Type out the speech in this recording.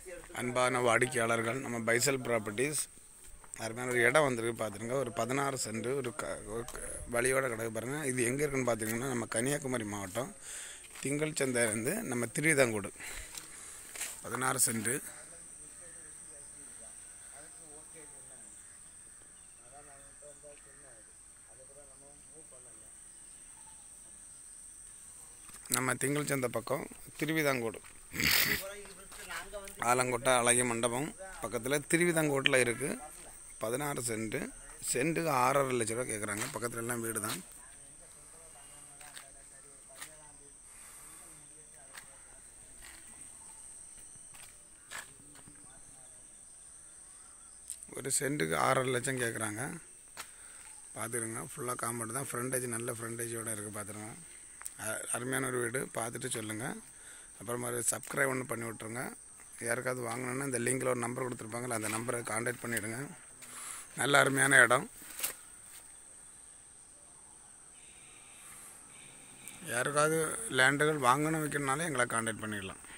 அன்பான வாடிக்கையாளர்கள், நம்ம பைசல் ப்ராப்பர்ட்டிஸ் அருமையான ஒரு இடம் வந்திருக்கு பார்த்துருங்க. ஒரு 16 சென்ட் ஒரு வழியோட கிடக்கு பாருங்கள். இது எங்கே இருக்குன்னு பார்த்தீங்கன்னா நம்ம கன்னியாகுமரி மாவட்டம் திங்கள் சந்தையிலேருந்து நம்ம திருவிதாங்கோடு 16 சென்ட். நம்ம திங்கள் சந்தை பக்கம் திருவிதாங்கோடு ஆலங்கோட்டை அழகிய மண்டபம் பக்கத்தில் திருவிதாங்கோட்டில் இருக்குது. 16 சென்ட். சென்ட்டுக்கு 6.5 லட்ச ரூபா கேட்குறாங்க. பக்கத்தில் எல்லாம் வீடு தான். ஒரு சென்ட்டுக்கு 6.5 லட்சம் கேட்குறாங்க. பார்த்துருங்க. ஃபுல்லாக காம்பவுண்டு தான். ஃப்ரண்டேஜ் நல்ல ஃப்ரண்டேஜோடு இருக்குது. பார்த்துருங்க. அருமையான ஒரு வீடு. பார்த்துட்டு சொல்லுங்கள். அப்புறமா சப்ஸ்கிரைப் ஒன்று பண்ணி விட்ருங்க. யாருக்காவது வாங்கணுன்னா இந்த லிங்கில் ஒரு நம்பர் கொடுத்துருப்பாங்களே அந்த நம்பரை கான்டாக்ட் பண்ணிவிடுங்க. நல்ல அருமையான இடம். யாருக்காவது லேண்டுகள் வாங்கணும் வைக்கணுனாலே எங்களை கான்டாக்ட் பண்ணிடலாம்.